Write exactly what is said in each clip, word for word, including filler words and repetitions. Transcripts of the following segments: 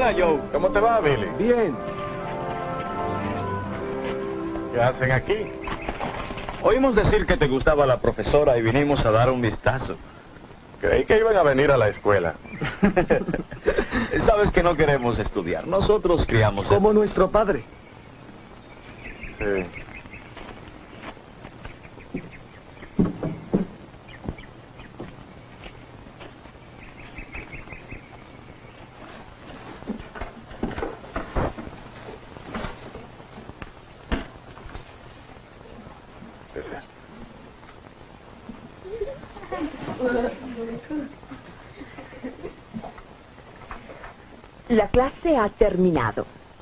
Hola, Joe. ¿Cómo te va, Billy? Bien. ¿Qué hacen aquí? Oímos decir que te gustaba la profesora y vinimos a dar un vistazo. Creí que iban a venir a la escuela. Sabes que no queremos estudiar. Nosotros criamos... Como nuestro padre. Sí. La clase ha terminado.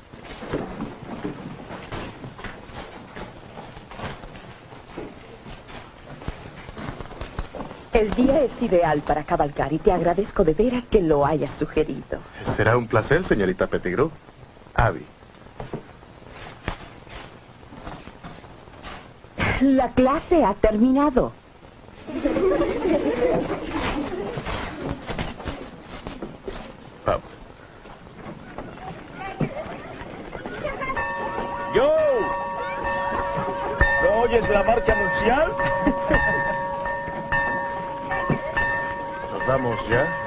El día es ideal para cabalgar y te agradezco de veras que lo hayas sugerido. Será un placer, señorita Pettigrew. Abby. La clase ha terminado. Vamos. ¡Joe! ¿No oyes la marcha nupcial? Nos vamos ya, ¿eh?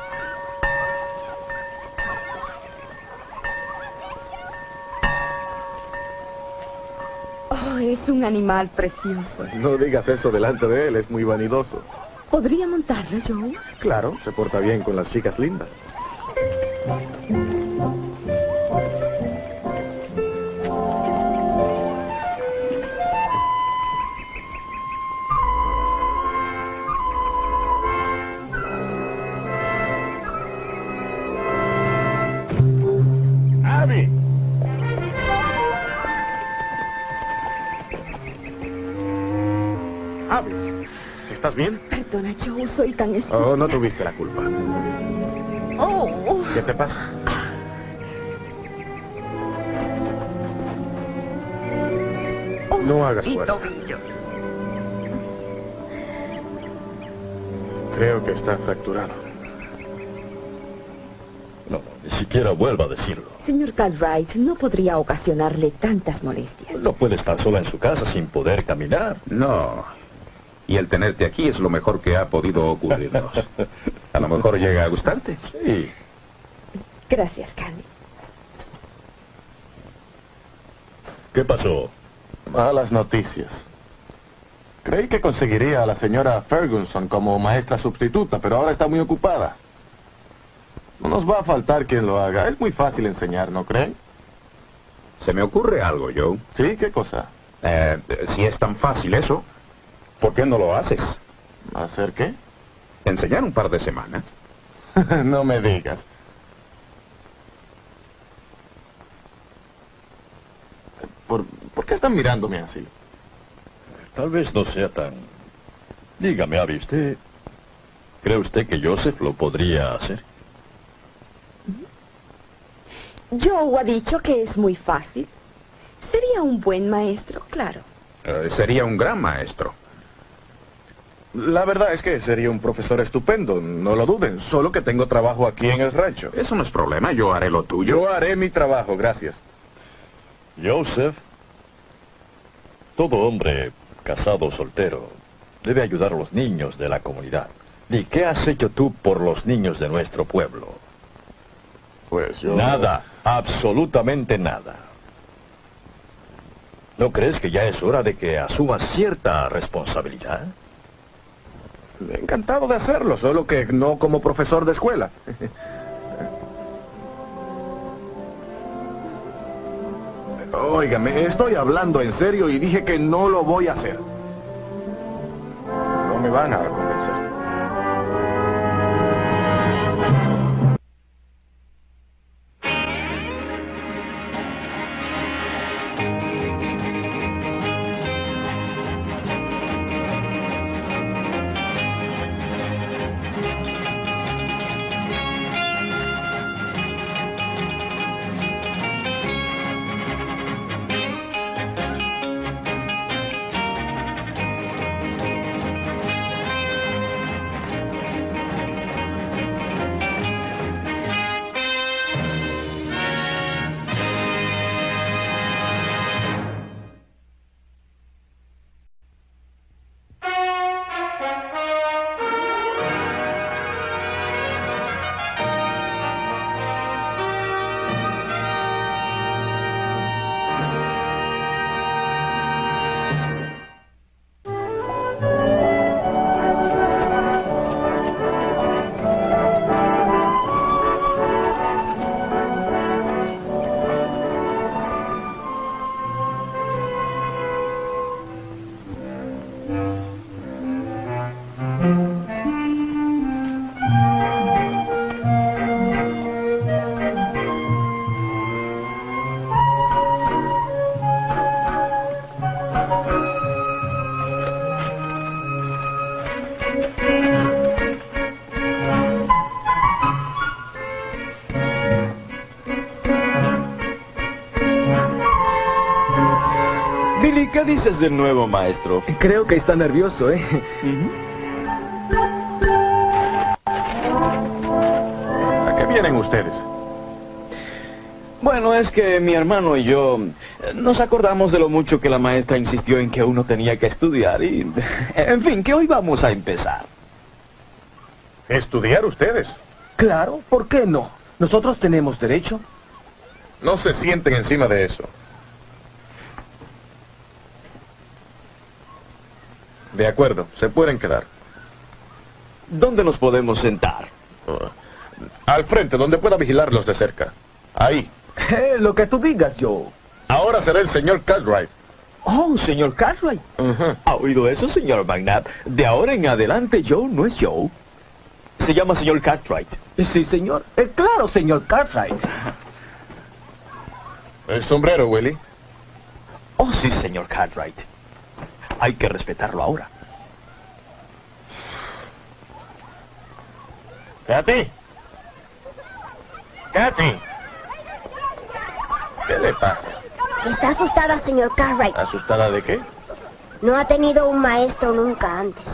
Oh, es un animal precioso. No digas eso delante de él, es muy vanidoso. ¿Podría montarlo, Joe? Claro, se porta bien con las chicas lindas. ¡Abby! Abby, ¿estás bien? Perdona, Joe, soy tan estúpida. Oh, no tuviste la culpa. Oh. ¿Qué te pasa? Oh, No hagas mi fuerza. tobillo. Creo que está fracturado. No, ni siquiera vuelva a decirlo. Señor Cartwright, no podría ocasionarle tantas molestias. No puede estar sola en su casa sin poder caminar. No. Y el tenerte aquí es lo mejor que ha podido ocurrirnos. A lo mejor llega a gustarte. Sí. Gracias, Candy. ¿Qué pasó? Malas noticias. Creí que conseguiría a la señora Ferguson como maestra sustituta, pero ahora está muy ocupada. No nos va a faltar quien lo haga. Es muy fácil enseñar, ¿no creen? Se me ocurre algo, Joe. ¿Sí? ¿Qué cosa? Eh, si es tan fácil eso, ¿por qué no lo haces? ¿Hacer qué? Enseñar un par de semanas. No me digas. ¿Por, ¿Por qué están mirándome así? Tal vez no sea tan... Dígame, Abby, ¿usted... ¿Cree usted que Joseph lo podría hacer? Joe ha dicho que es muy fácil. Sería un buen maestro, claro. Eh, sería un gran maestro. La verdad es que sería un profesor estupendo, no lo duden. Solo que tengo trabajo aquí en el rancho. Eso no es problema, yo haré lo tuyo. Yo haré mi trabajo, gracias. Joseph, todo hombre casado o soltero debe ayudar a los niños de la comunidad. ¿Y qué has hecho tú por los niños de nuestro pueblo? Pues yo... Nada, absolutamente nada. ¿No crees que ya es hora de que asumas cierta responsabilidad? Encantado de hacerlo, solo que no como profesor de escuela. Óigame, estoy hablando en serio y dije que no lo voy a hacer. No me van a convencer. ¿Qué dices del nuevo maestro? Creo que está nervioso, ¿eh? ¿A qué vienen ustedes? Bueno, es que mi hermano y yo eh, nos acordamos de lo mucho que la maestra insistió en que uno tenía que estudiar y, en fin, que hoy vamos a empezar. ¿Estudiar ustedes? Claro, ¿por qué no? Nosotros tenemos derecho. No se sienten encima de eso. De acuerdo, se pueden quedar. ¿Dónde nos podemos sentar? Uh, al frente, donde pueda vigilarlos de cerca. Ahí. Eh, lo que tú digas, Joe. Ahora será el señor Cartwright. Oh, señor Cartwright. Ujú. ¿Ha oído eso, señor Magnat? De ahora en adelante, Joe no es Joe. Se llama señor Cartwright. Sí, señor. Eh, claro, señor Cartwright. El sombrero, Willie. Oh, sí, señor Cartwright. Hay que respetarlo ahora. Kathy. Kathy. ¿Qué le pasa? Está asustada, señor Cartwright. ¿Asustada de qué? No ha tenido un maestro nunca antes.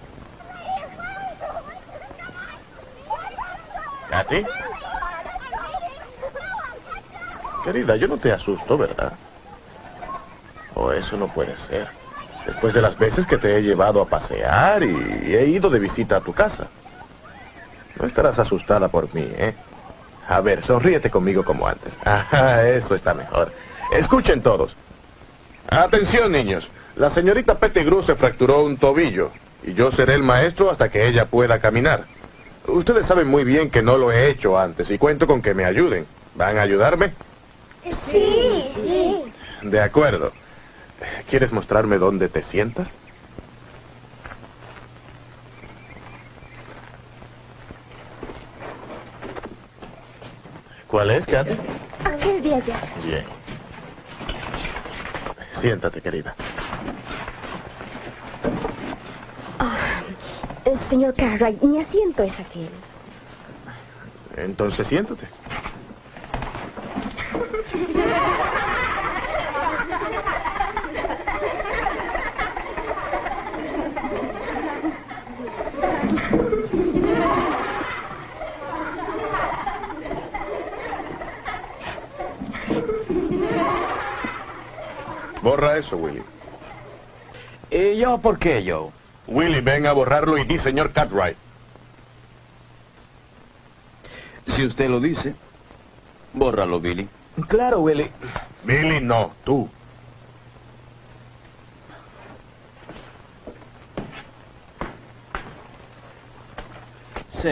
¿Kathy? Querida, yo no te asusto, ¿verdad? Oh, eso no puede ser. Después de las veces que te he llevado a pasear y he ido de visita a tu casa. No estarás asustada por mí, ¿eh? A ver, sonríete conmigo como antes. Ajá, eso está mejor. Escuchen todos. Atención, niños. La señorita Pettigrew se fracturó un tobillo y yo seré el maestro hasta que ella pueda caminar. Ustedes saben muy bien que no lo he hecho antes y cuento con que me ayuden. ¿Van a ayudarme? Sí, sí. De acuerdo. ¿Quieres mostrarme dónde te sientas? ¿Cuál es, Kathy? Aquel de allá. Bien. Siéntate, querida. Eh, señor Cartwright, mi asiento es aquel. Entonces siéntate. Borra eso, Willie. ¿Y yo por qué, Joe? Willie, ven a borrarlo y di señor Cartwright. Si usted lo dice, bórralo, Billy. Claro, Willie. Billy, no, tú. Sí.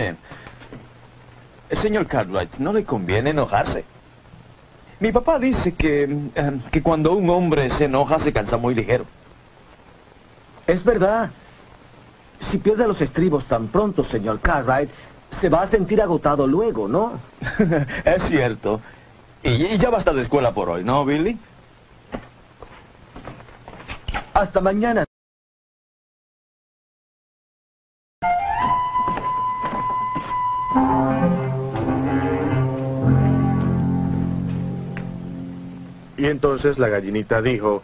Señor Cartwright, no le conviene enojarse. Mi papá dice que, eh, que cuando un hombre se enoja se cansa muy ligero. Es verdad. Si pierde los estribos tan pronto, señor Cartwright, se va a sentir agotado luego, ¿no? Es cierto. Y, y ya basta de escuela por hoy, ¿no, Billy? Hasta mañana. Y entonces la gallinita dijo...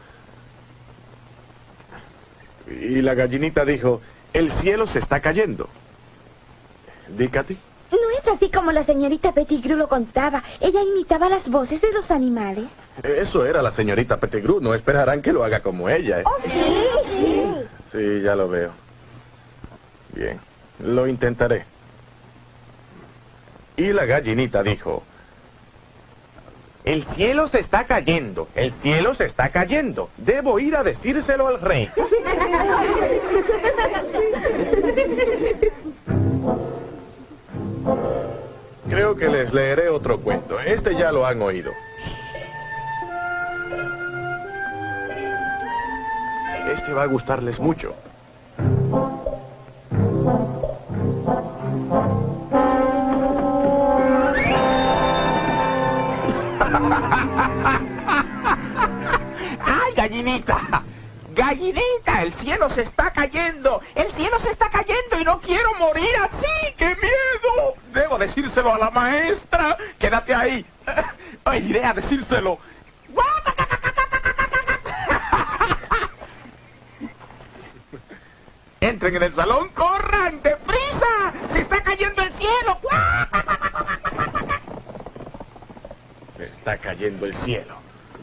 Y la gallinita dijo, el cielo se está cayendo. ¿Di, Kathy? No es así como la señorita Pettigrew lo contaba. Ella imitaba las voces de los animales. Eso era la señorita Pettigrew. No esperarán que lo haga como ella, ¿eh? Oh, sí, sí. Sí, ya lo veo. Bien, lo intentaré. Y la gallinita dijo... El cielo se está cayendo, el cielo se está cayendo. Debo ir a decírselo al rey. Creo que les leeré otro cuento. Este ya lo han oído. Este va a gustarles mucho. ¡Ay, gallinita! ¡Gallinita! ¡El cielo se está cayendo! ¡El cielo se está cayendo y no quiero morir así! ¡Qué miedo! Debo decírselo a la maestra. Quédate ahí. Eh, iré a decírselo. Entren en el salón, corran, deprisa. Se está cayendo el cielo. Está cayendo el cielo.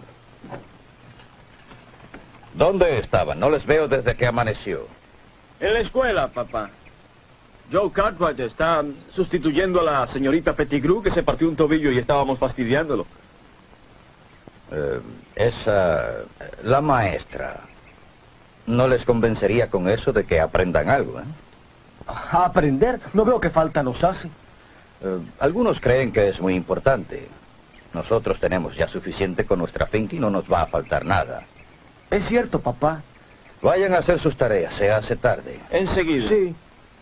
¿Dónde estaban? No les veo desde que amaneció. En la escuela, papá. Joe Cartwright está sustituyendo a la señorita Pettigrew, que se partió un tobillo y estábamos fastidiándolo. Eh, esa... la maestra... ¿no les convencería con eso de que aprendan algo, eh? ¿A aprender? No veo qué falta nos hace. Eh, algunos creen que es muy importante. Nosotros tenemos ya suficiente con nuestra finca y no nos va a faltar nada. Es cierto, papá. Vayan a hacer sus tareas, se hace tarde. Enseguida. Sí.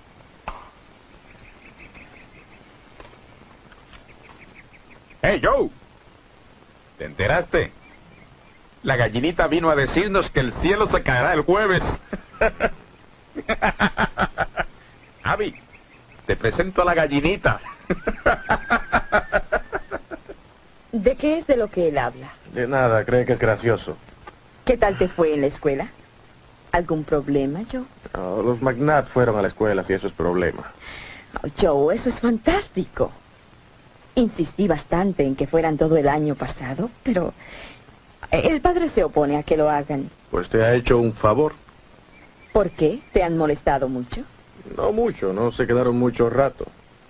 ¡Hey, Joe! ¿Te enteraste? La gallinita vino a decirnos que el cielo se caerá el jueves. Abby, te presento a la gallinita. ¿De qué es de lo que él habla? De nada, cree que es gracioso. ¿Qué tal te fue en la escuela? ¿Algún problema, Joe? Oh, los McNabb fueron a la escuela, si eso es problema. Oh, Joe, eso es fantástico. Insistí bastante en que fueran todo el año pasado, pero el padre se opone a que lo hagan. Pues te ha hecho un favor. ¿Por qué? ¿Te han molestado mucho? No mucho, no se quedaron mucho rato.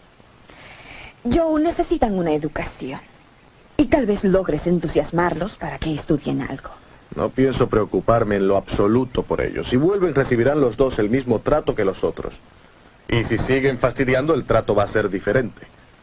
Joe, necesitan una educación. Y tal vez logres entusiasmarlos para que estudien algo. No pienso preocuparme en lo absoluto por ellos. Si vuelven, recibirán los dos el mismo trato que los otros. Y si siguen fastidiando, el trato va a ser diferente.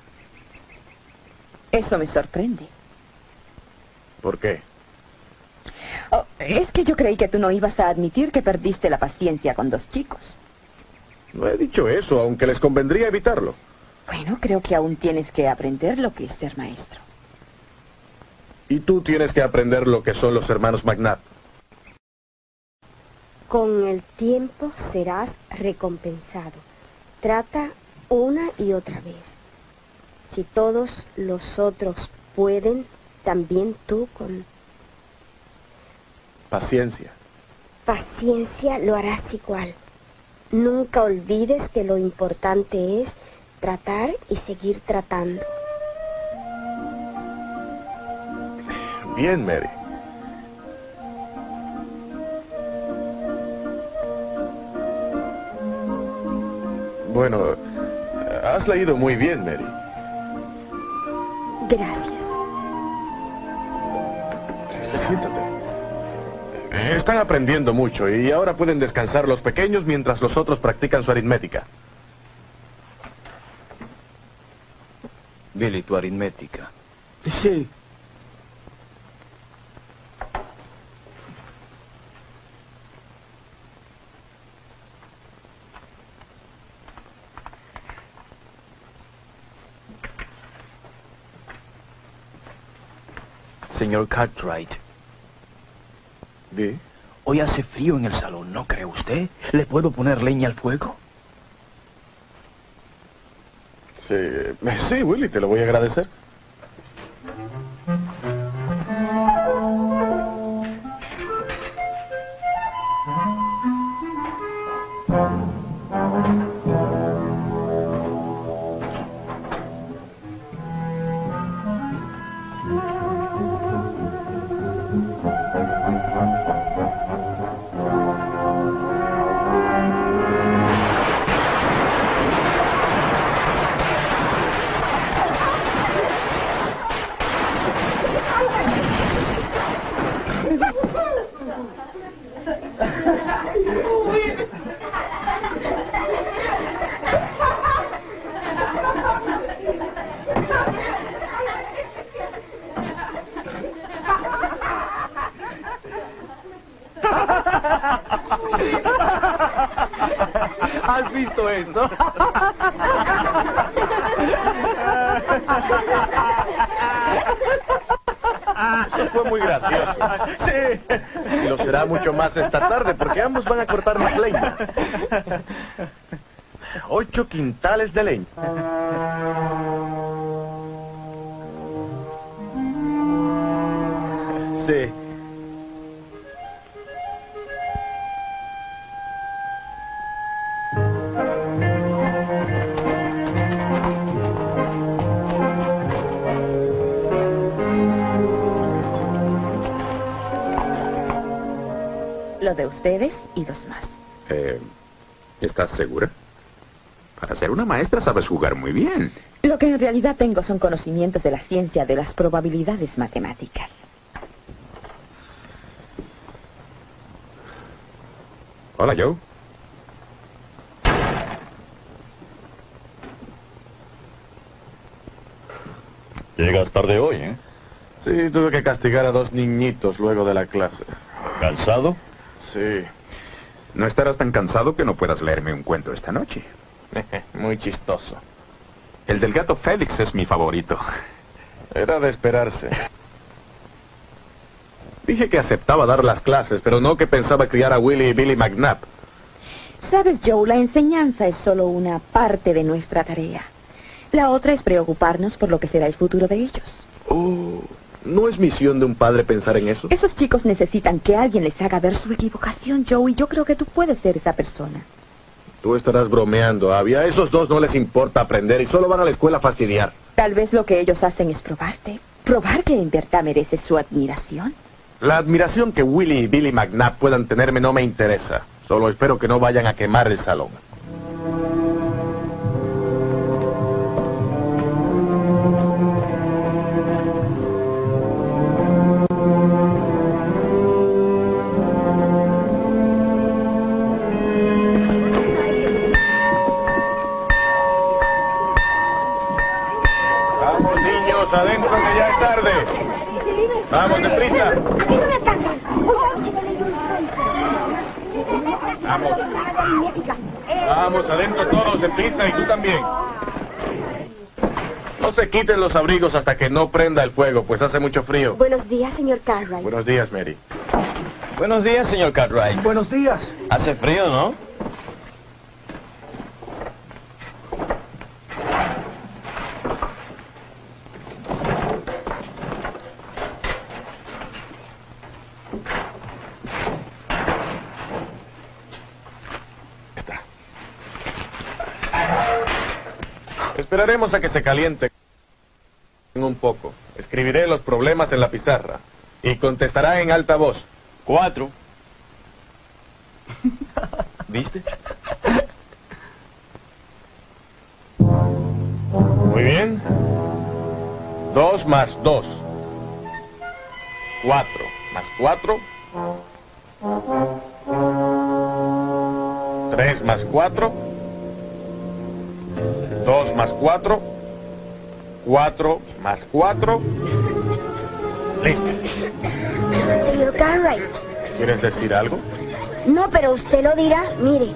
Eso me sorprende. ¿Por qué? Oh, es que yo creí que tú no ibas a admitir que perdiste la paciencia con dos chicos. No he dicho eso, aunque les convendría evitarlo. Bueno, creo que aún tienes que aprender lo que es ser maestro. Y tú tienes que aprender lo que son los hermanos McNabb. Con el tiempo serás recompensado. Trata una y otra vez. Si todos los otros pueden, también tú con Paciencia. paciencia lo harás igual. Nunca olvides que lo importante es tratar y seguir tratando. Bien, Mary. Bueno, has leído muy bien, Mary. Gracias. Siéntate. Están aprendiendo mucho y ahora pueden descansar los pequeños mientras los otros practican su aritmética. Billy, tu aritmética. Sí. Señor Cartwright, ¿Sí? hoy hace frío en el salón, ¿no cree usted? ¿Le puedo poner leña al fuego? Sí, sí, Willy, te lo voy a agradecer. ¿Has visto esto? Eso fue muy gracioso. Sí. Y lo será mucho más esta tarde porque ambos van a cortar más leña. Ocho quintales de leña. Sí. de ustedes y dos más. Eh, ¿Estás segura? Para ser una maestra sabes jugar muy bien. Lo que en realidad tengo son conocimientos de la ciencia de las probabilidades matemáticas. Hola, Joe. Llegas tarde hoy, ¿eh? Sí, tuve que castigar a dos niñitos luego de la clase. ¿Cansado? Sí, No estarás tan cansado que no puedas leerme un cuento esta noche. muy chistoso. El del gato Félix es mi favorito. Era de esperarse. Dije que aceptaba dar las clases, pero no que pensaba criar a Willie y Billy McNabb. Sabes, Joe, la enseñanza es solo una parte de nuestra tarea. La otra es preocuparnos por lo que será el futuro de ellos. Oh, ¿no es misión de un padre pensar en eso? Esos chicos necesitan que alguien les haga ver su equivocación, Joe, y yo creo que tú puedes ser esa persona. Tú estarás bromeando, Abby. A esos dos no les importa aprender y solo van a la escuela a fastidiar. Tal vez lo que ellos hacen es probarte. Probar que en verdad mereces su admiración. La admiración que Willie y Billy McNabb puedan tenerme no me interesa. Solo espero que no vayan a quemar el salón. Vamos, niños, adentro que ya es tarde. Vamos, deprisa. Vamos. Vamos, adentro todos, deprisa, y tú también. No se quiten los abrigos hasta que no prenda el fuego, pues hace mucho frío. Buenos días, señor Cartwright. Buenos días, Mary. Buenos días, señor Cartwright. Buenos días. Hace frío, ¿no? Esperaremos a que se caliente un poco. Escribiré los problemas en la pizarra y contestará en alta voz. Cuatro. ¿Viste? Muy bien. Dos más dos. Cuatro más cuatro. Tres más cuatro. Dos más cuatro. Cuatro más cuatro. Listo. Señor Cartwright. ¿Quieres decir algo? No, pero usted lo dirá. Mire.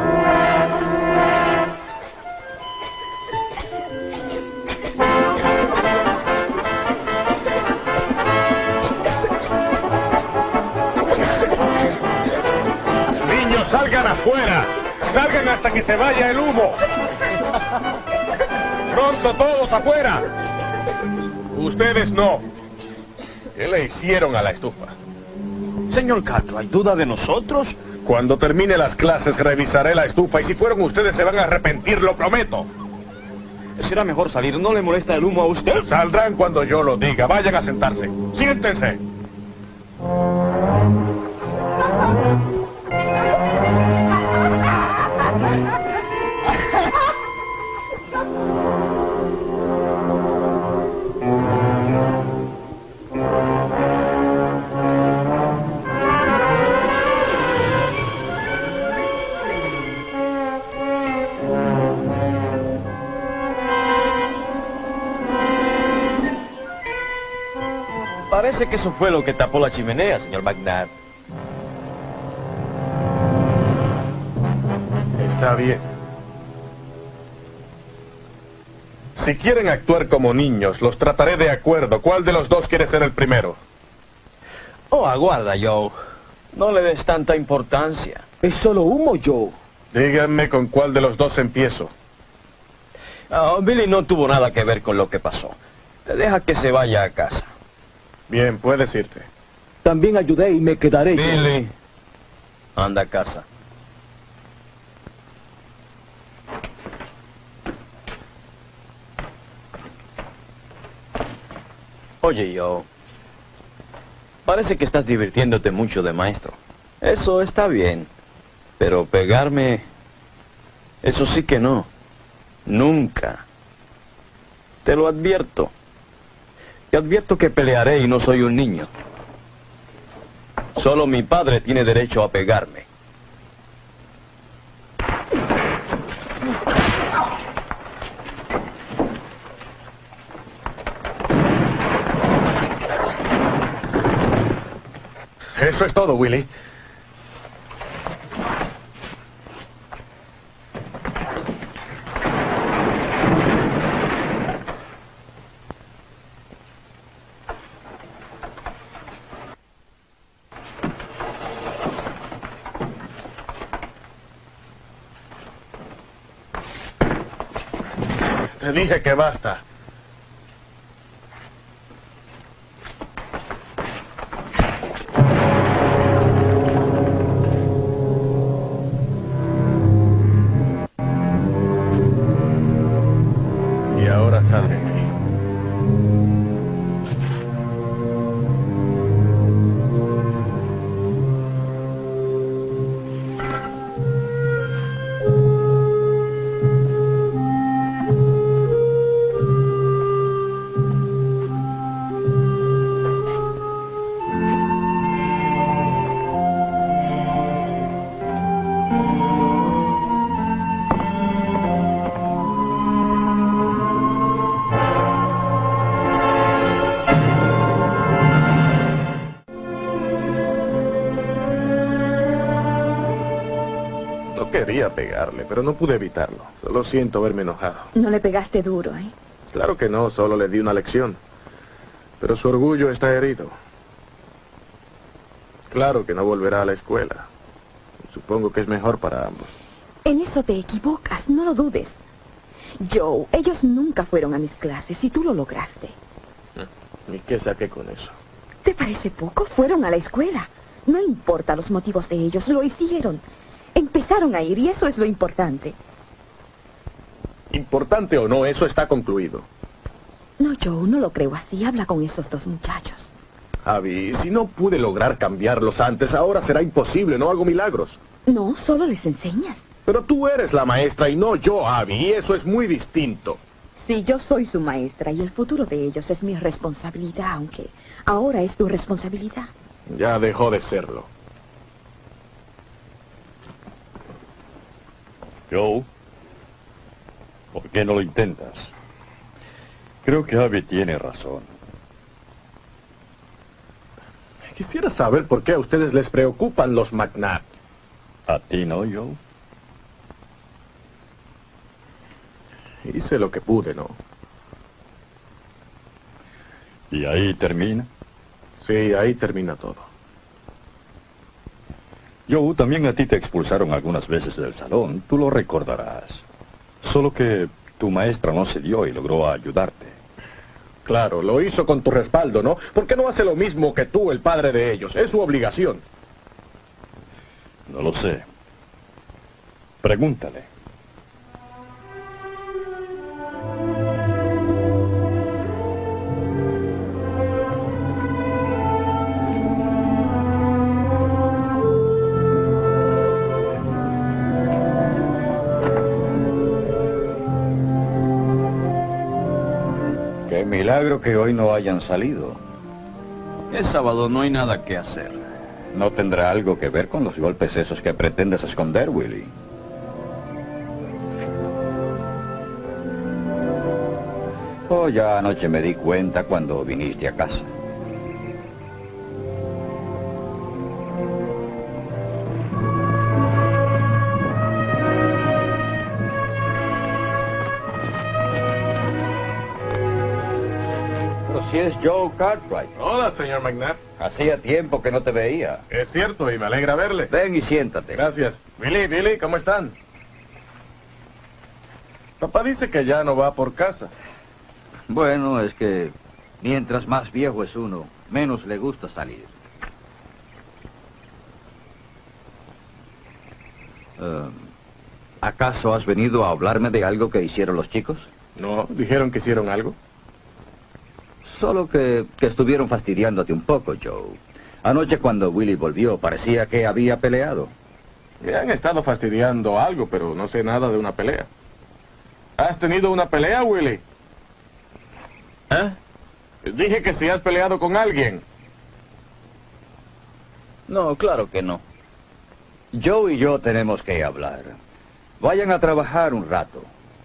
Niños, salgan afuera. Salgan hasta que se vaya el humo. Pronto todos afuera. Ustedes no. ¿Qué le hicieron a la estufa? Señor Cartwright, ¿duda de nosotros? Cuando termine las clases revisaré la estufa y si fueron ustedes se van a arrepentir, lo prometo. Será mejor salir. ¿No le molesta el humo a usted? Saldrán cuando yo lo diga. Vayan a sentarse. Siéntense. Parece que eso fue lo que tapó la chimenea, señor McNabb. Está bien. Si quieren actuar como niños, los trataré de acuerdo. ¿Cuál de los dos quiere ser el primero? Oh, aguarda, Joe. No le des tanta importancia. Es solo humo, Joe. Díganme con cuál de los dos empiezo. Oh, Billy no tuvo nada que ver con lo que pasó. Deja que se vaya a casa. Bien, puedes irte. También ayudé y me quedaré. Billy, anda a casa. Oye, yo... Parece que estás divirtiéndote mucho de maestro. Eso está bien. Pero pegarme... Eso sí que no. Nunca. Te lo advierto. Te advierto que pelearé y no soy un niño. Solo mi padre tiene derecho a pegarme. Eso es todo, Willie. Te dije que basta. Y ahora sal de aquí. Quería pegarle, pero no pude evitarlo. Solo siento verme enojado. No le pegaste duro, ¿eh? Claro que no, solo le di una lección. Pero su orgullo está herido. Claro que no volverá a la escuela. Supongo que es mejor para ambos. En eso te equivocas, no lo dudes. Joe, ellos nunca fueron a mis clases y tú lo lograste. ¿Y qué saqué con eso? ¿Te parece poco? Fueron a la escuela. No importa los motivos de ellos, lo hicieron. Empezaron a ir y eso es lo importante. Importante o no, eso está concluido. No, Joe, no lo creo así. Habla con esos dos muchachos. Abby, si no pude lograr cambiarlos antes, ahora será imposible, no hago milagros. No, solo les enseñas. Pero tú eres la maestra y no yo, Abby, y eso es muy distinto. Sí, yo soy su maestra y el futuro de ellos es mi responsabilidad, aunque ahora es tu responsabilidad. Ya dejó de serlo. Joe, ¿por qué no lo intentas? Creo que Abby tiene razón. Quisiera saber por qué a ustedes les preocupan los McNabb. ¿A ti no, Joe? Hice lo que pude, ¿no? ¿Y ahí termina? Sí, ahí termina todo. Joe, también a ti te expulsaron algunas veces del salón, tú lo recordarás. Solo que tu maestra no se dio y logró ayudarte. Claro, lo hizo con tu respaldo, ¿no? ¿Por qué no hace lo mismo que tú, el padre de ellos? Es su obligación. No lo sé. Pregúntale. Qué milagro que hoy no hayan salido. Es sábado, no hay nada que hacer. ¿No tendrá algo que ver con los golpes esos que pretendes esconder, Willie? Oh, ya anoche me di cuenta cuando viniste a casa. Si es Joe Cartwright. Hola, señor McNabb. Hacía tiempo que no te veía. Es cierto, y me alegra verle. Ven y siéntate. Gracias. Billy, Billy, ¿cómo están? Papá dice que ya no va por casa. Bueno, es que mientras más viejo es uno, menos le gusta salir. Uh, ¿Acaso has venido a hablarme de algo que hicieron los chicos? No, dijeron que hicieron algo. Solo que, que estuvieron fastidiándote un poco, Joe. Anoche cuando Willy volvió parecía que había peleado. Me han estado fastidiando algo, pero no sé nada de una pelea. ¿Has tenido una pelea, Willy? ¿Eh? Dije que si has peleado con alguien. No, claro que no. Joe y yo tenemos que hablar. Vayan a trabajar un rato.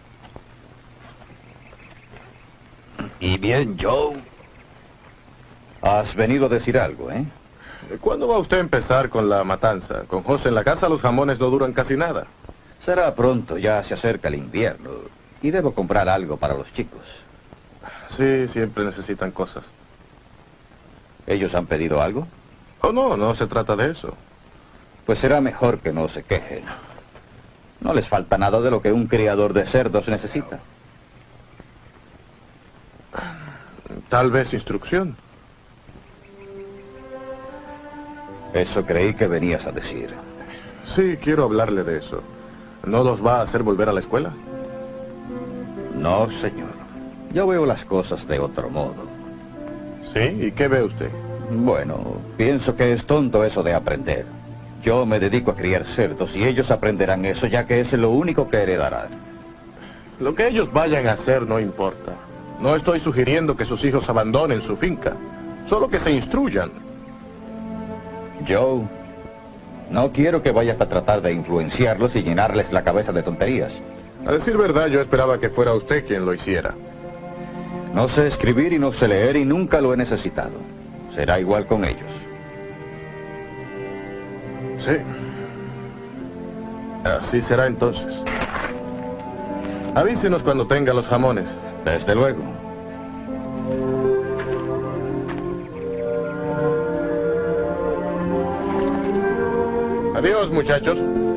Y bien, Joe. Has venido a decir algo, ¿eh? ¿Cuándo va usted a empezar con la matanza? Con José en la casa los jamones no duran casi nada. Será pronto, ya se acerca el invierno. Y debo comprar algo para los chicos. Sí, siempre necesitan cosas. ¿Ellos han pedido algo? Oh, no, no se trata de eso. Pues será mejor que no se quejen. No les falta nada de lo que un criador de cerdos necesita. Tal vez instrucción. Eso creí que venías a decir. Sí, quiero hablarle de eso. ¿No los va a hacer volver a la escuela? No, señor. Yo veo las cosas de otro modo. ¿Sí? ¿Y qué ve usted? Bueno, pienso que es tonto eso de aprender. Yo me dedico a criar cerdos y ellos aprenderán eso ya que es lo único que heredarán. Lo que ellos vayan a hacer no importa. No estoy sugiriendo que sus hijos abandonen su finca. Solo que se instruyan. Joe, no quiero que vayas a tratar de influenciarlos y llenarles la cabeza de tonterías. A decir verdad, yo esperaba que fuera usted quien lo hiciera. No sé escribir y no sé leer y nunca lo he necesitado. Será igual con ellos. Sí. Así será entonces. Avísenos cuando tenga los jamones. Desde luego. Adiós, muchachos.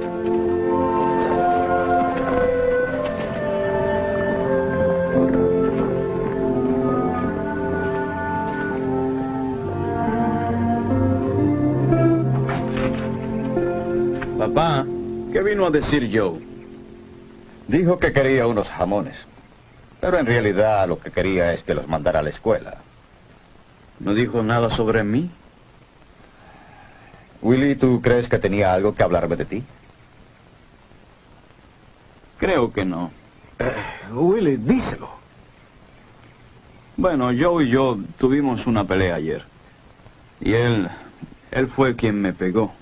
Papá, ¿qué vino a decir Joe? Dijo que quería unos jamones. Pero en realidad lo que quería es que los mandara a la escuela. ¿No dijo nada sobre mí? Willy, ¿tú crees que tenía algo que hablarme de ti? Creo que no. Eh, Willy, díselo. Bueno, Joe y yo tuvimos una pelea ayer. Y él... él fue quien me pegó.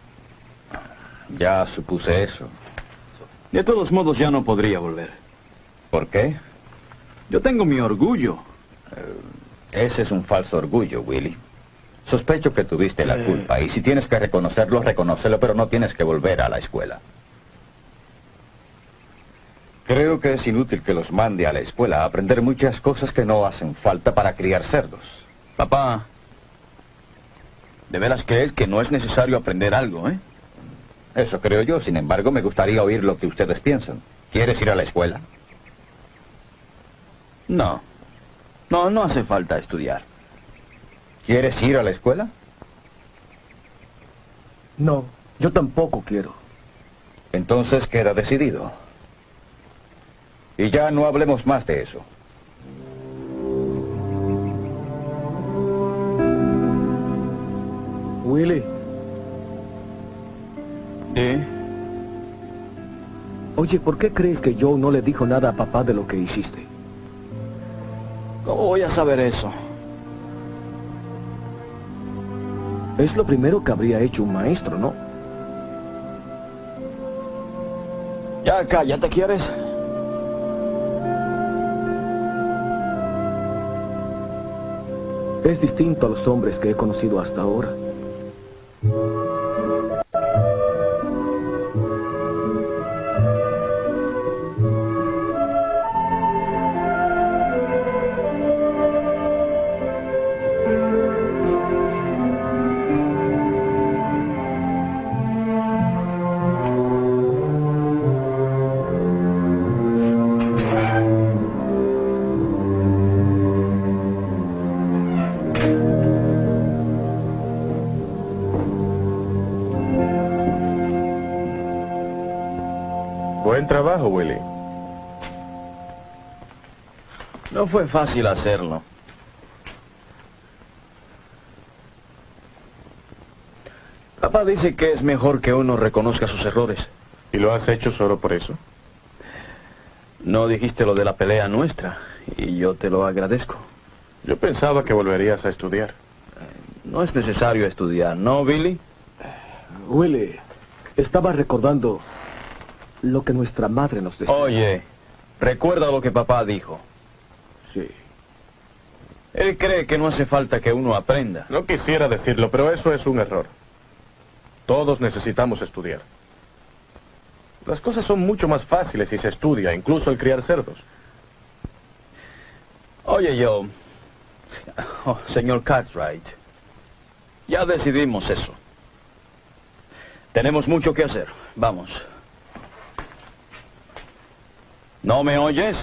Ya supuse eso. De todos modos, ya no podría volver. ¿Por qué? Yo tengo mi orgullo. Eh, ese es un falso orgullo, Willy. Sospecho que tuviste la culpa, y si tienes que reconocerlo, reconócelo, pero no tienes que volver a la escuela. Creo que es inútil que los mande a la escuela a aprender muchas cosas que no hacen falta para criar cerdos. Papá, ¿de veras crees que no es necesario aprender algo, eh? Eso creo yo, sin embargo, me gustaría oír lo que ustedes piensan. ¿Quieres ir a la escuela? No. No, no hace falta estudiar. ¿Quieres ir a la escuela? No, yo tampoco quiero. Entonces queda decidido. Y ya no hablemos más de eso. Willy. ¿Eh? Oye, ¿por qué crees que Joe no le dijo nada a papá de lo que hiciste? ¿Cómo voy a saber eso? Es lo primero que habría hecho un maestro, ¿no? Ya cállate, ¿quieres? Es distinto a los hombres que he conocido hasta ahora. Buen trabajo, Willy. No fue fácil hacerlo. Papá dice que es mejor que uno reconozca sus errores. ¿Y lo has hecho solo por eso? No dijiste lo de la pelea nuestra, y yo te lo agradezco. Yo pensaba que volverías a estudiar. No es necesario estudiar, ¿no, Billy? Willie, estaba recordando lo que nuestra madre nos decía. Oye, recuerda lo que papá dijo. Sí. Él cree que no hace falta que uno aprenda. No quisiera decirlo, pero eso es un error. Todos necesitamos estudiar. Las cosas son mucho más fáciles si se estudia, incluso el criar cerdos. Oye, yo... Oh, señor Cartwright, ya decidimos eso. Tenemos mucho que hacer. Vamos. ¿No me oyes?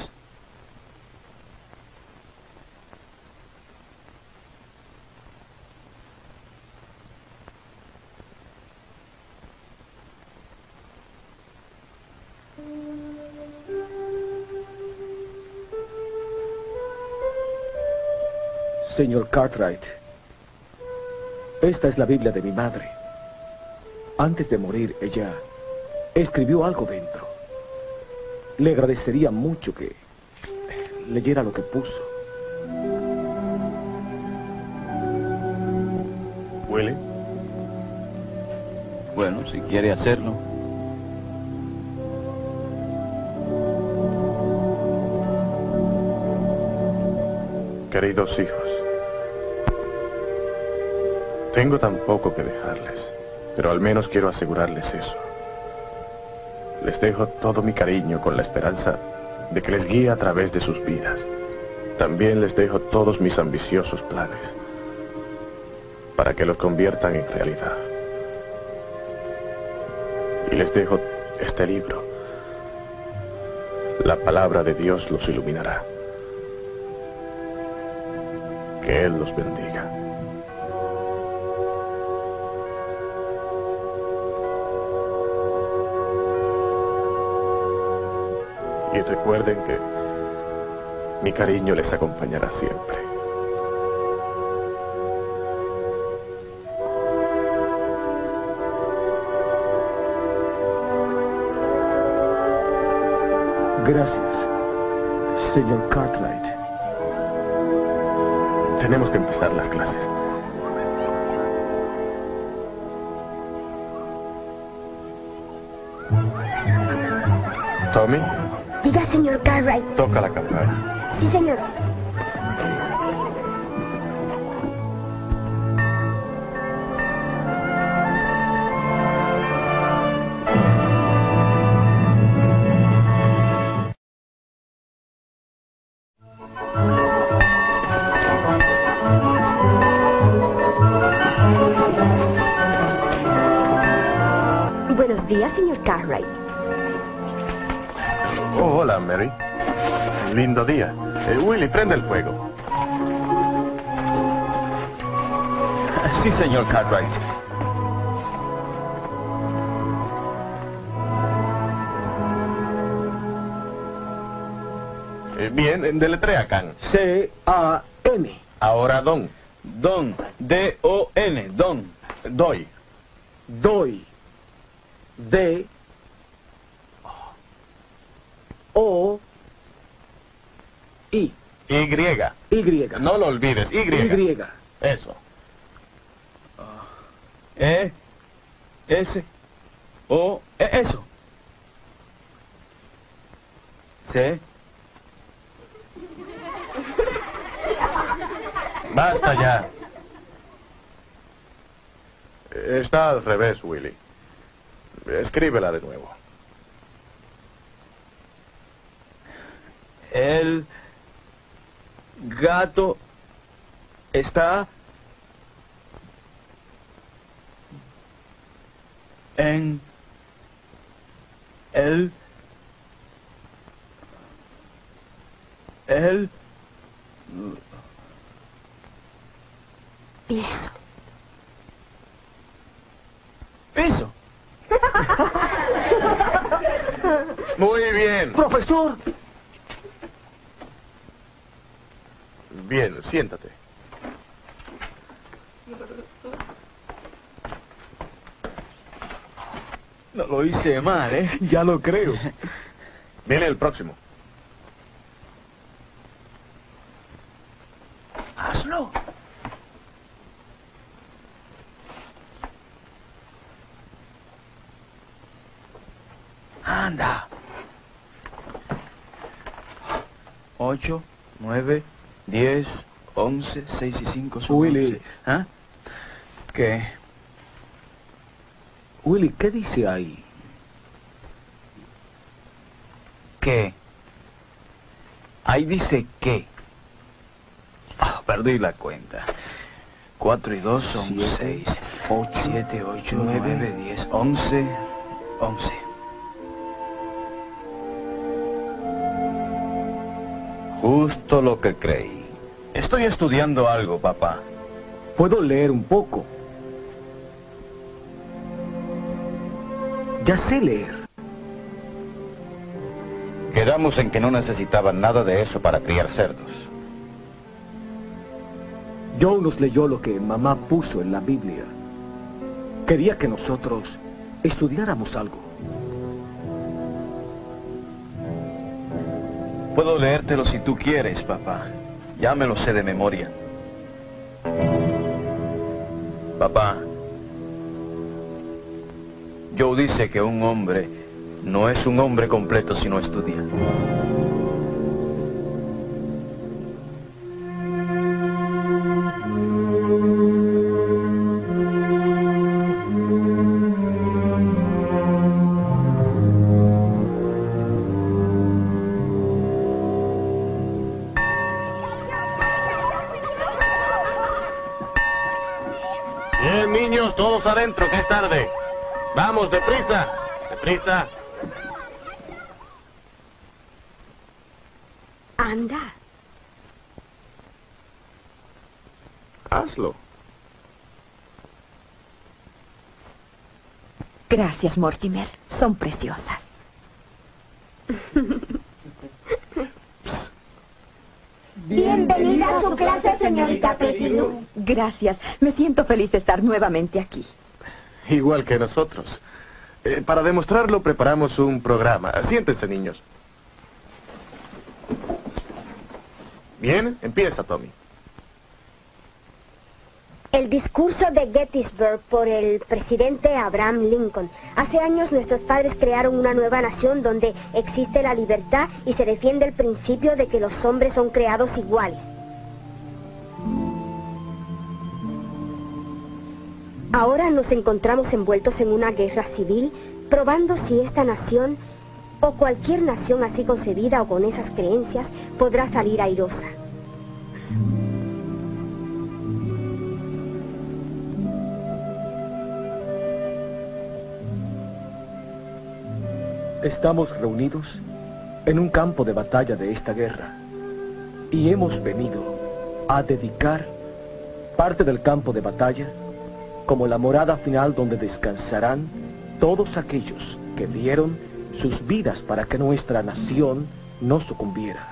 Señor Cartwright, esta es la Biblia de mi madre. Antes de morir, ella escribió algo dentro. Le agradecería mucho que leyera lo que puso. ¿Willie? Bueno, si quiere hacerlo. Queridos hijos, tengo tan poco que dejarles, pero al menos quiero asegurarles eso. Les dejo todo mi cariño con la esperanza de que les guíe a través de sus vidas. También les dejo todos mis ambiciosos planes para que los conviertan en realidad. Y les dejo este libro. La palabra de Dios los iluminará. Que Él los bendiga. Y recuerden que mi cariño les acompañará siempre. Gracias, señor Cartwright. Tenemos que empezar las clases. Tommy, Diga, señor Cartwright. toca la campana. Sí, señor. Buenos días, señor Cartwright. Oh, hola, Mary. Lindo día. Eh, Willie, prende el fuego. Sí, señor Cartwright. Eh, bien, deletrea Can. C A N. Ahora Don. Don. D O N. Don. Doy. Doy. D. O. I. Y. Y. No lo olvides. Y. Y. Eso. E. S. O. E, eso. C. Basta ya. Está al revés, Willie. Escríbela de nuevo. El gato está en el el Piso. piso. Muy bien. Profesor. Bien, siéntate. Lo hice mal, ¿eh? Ya lo creo. Viene el próximo. Hazlo. Anda. Ocho, nueve, diez, once, seis y cinco son Willy. once. ¿Ah? ¿Qué? Willy, ¿qué dice ahí? ¿Qué? Ahí dice qué. Ah, perdí la cuenta. Cuatro y dos son Siete, seis. ocho, Siete, ocho, nueve, nueve, diez, once, once. Justo lo que creí. Estoy estudiando algo, papá. Puedo leer un poco. Ya sé leer. Quedamos en que no necesitaban nada de eso para criar cerdos. Joe nos leyó lo que mamá puso en la Biblia. Quería que nosotros estudiáramos algo. Puedo leértelo si tú quieres, papá. Ya me lo sé de memoria. Papá, Joe dice que un hombre no es un hombre completo si no estudia. Bien, niños, todos adentro, que es tarde. Vamos, deprisa, deprisa. Anda. Hazlo. Gracias, Mortimer. Son preciosas. Bienvenida a su clase, señorita Pettigrew. Gracias. Me siento feliz de estar nuevamente aquí. Igual que nosotros. Eh, para demostrarlo, preparamos un programa. Siéntense, niños. Bien, empieza, Tommy. El discurso de Gettysburg por el presidente Abraham Lincoln. Hace años nuestros padres crearon una nueva nación donde existe la libertad y se defiende el principio de que los hombres son creados iguales. Ahora nos encontramos envueltos en una guerra civil, probando si esta nación, o cualquier nación así concebida o con esas creencias, podrá salir airosa. Estamos reunidos en un campo de batalla de esta guerra y hemos venido a dedicar parte del campo de batalla como la morada final donde descansarán todos aquellos que dieron sus vidas para que nuestra nación no sucumbiera.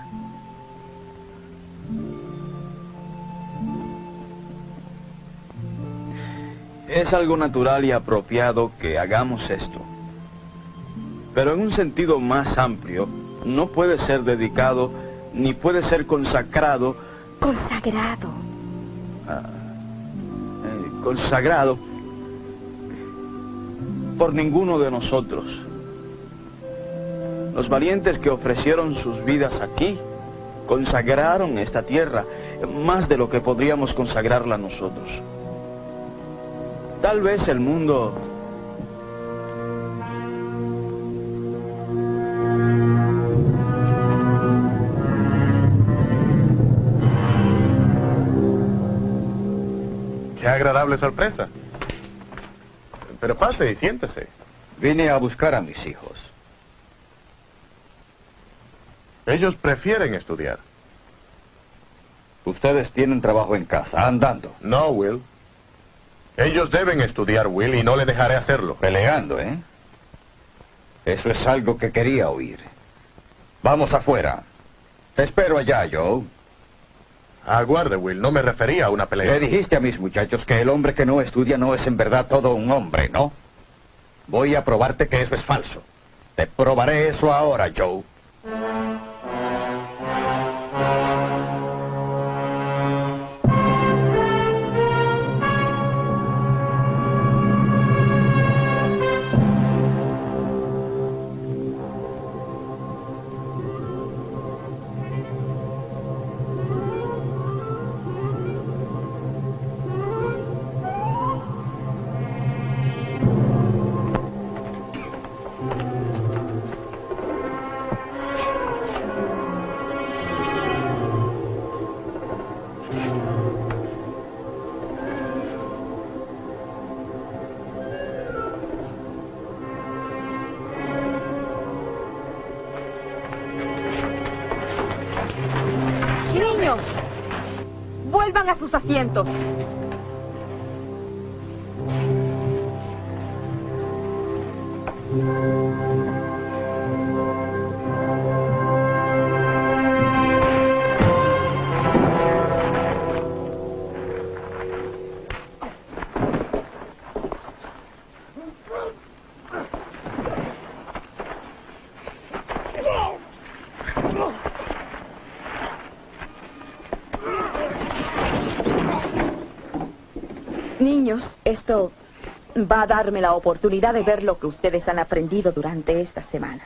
Es algo natural y apropiado que hagamos esto. Pero en un sentido más amplio, no puede ser dedicado ni puede ser consacrado. Consagrado. Ah, eh, consagrado por ninguno de nosotros. Los valientes que ofrecieron sus vidas aquí consagraron esta tierra más de lo que podríamos consagrarla nosotros. Tal vez el mundo Qué agradable sorpresa. Pero pase y siéntese. Vine a buscar a mis hijos. Ellos prefieren estudiar. Ustedes tienen trabajo en casa, andando. No, Will. Ellos deben estudiar, Will, y no le dejaré hacerlo. Peleando, ¿eh? Eso es algo que quería oír. Vamos afuera. Te espero allá, Joe. Aguarde, Will, no me refería a una pelea. Le dijiste a mis muchachos que el hombre que no estudia no es en verdad todo un hombre, ¿no? Voy a probarte que eso es falso. Te probaré eso ahora, Joe. Vuelvan a sus asientos. Niños, esto va a darme la oportunidad de ver lo que ustedes han aprendido durante estas semanas.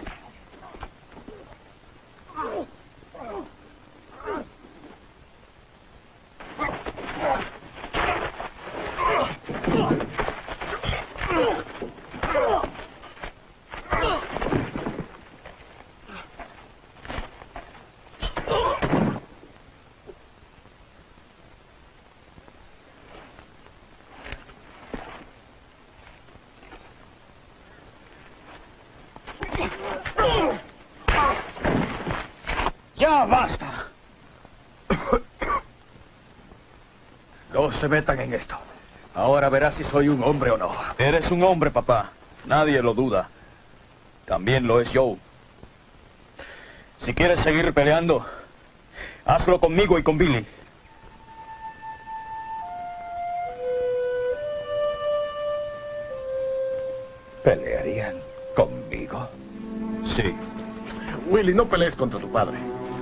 ¡Ya basta! No se metan en esto. Ahora verás si soy un hombre o no. Eres un hombre, papá. Nadie lo duda. También lo es Joe. Si quieres seguir peleando, hazlo conmigo y con Billy. ¿Pelearían conmigo? Sí. Willy, no pelees contra tu padre.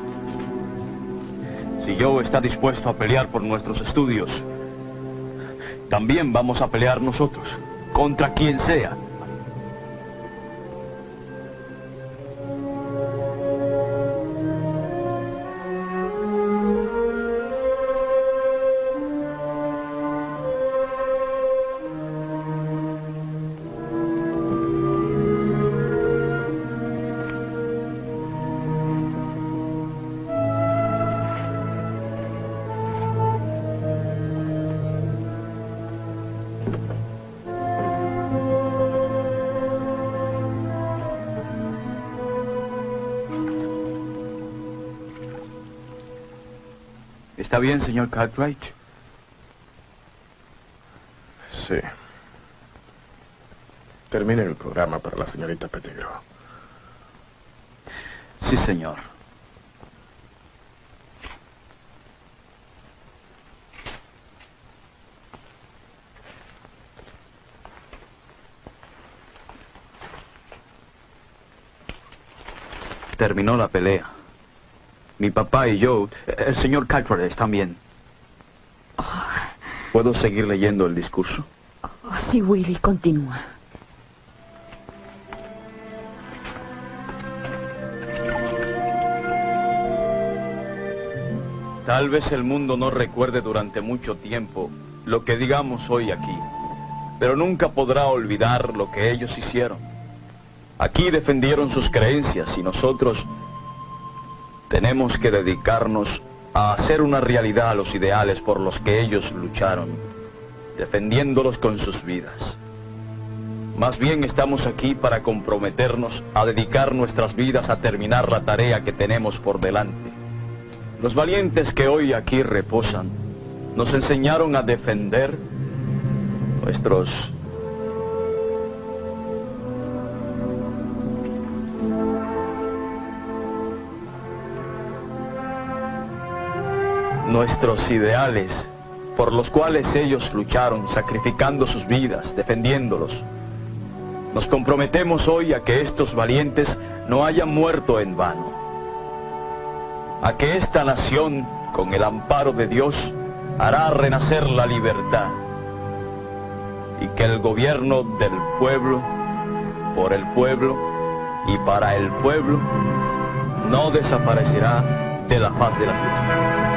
Si Joe está dispuesto a pelear por nuestros estudios, también vamos a pelear nosotros, contra quien sea. ¿Está bien, señor Cartwright? Sí. Termine el programa para la señorita Pettigrew. Sí, señor. Terminó la pelea. Mi papá y yo, el señor Cartwright están bien. ¿Puedo seguir leyendo el discurso? Oh, sí, Willy, continúa. Tal vez el mundo no recuerde durante mucho tiempo lo que digamos hoy aquí, pero nunca podrá olvidar lo que ellos hicieron. Aquí defendieron sus creencias y nosotros tenemos que dedicarnos a hacer una realidad los ideales por los que ellos lucharon, defendiéndolos con sus vidas. Más bien estamos aquí para comprometernos a dedicar nuestras vidas a terminar la tarea que tenemos por delante. Los valientes que hoy aquí reposan nos enseñaron a defender nuestros nuestros ideales por los cuales ellos lucharon, sacrificando sus vidas, defendiéndolos. Nos comprometemos hoy a que estos valientes no hayan muerto en vano, a que esta nación, con el amparo de Dios, hará renacer la libertad, y que el gobierno del pueblo, por el pueblo y para el pueblo, no desaparecerá de la faz de la tierra.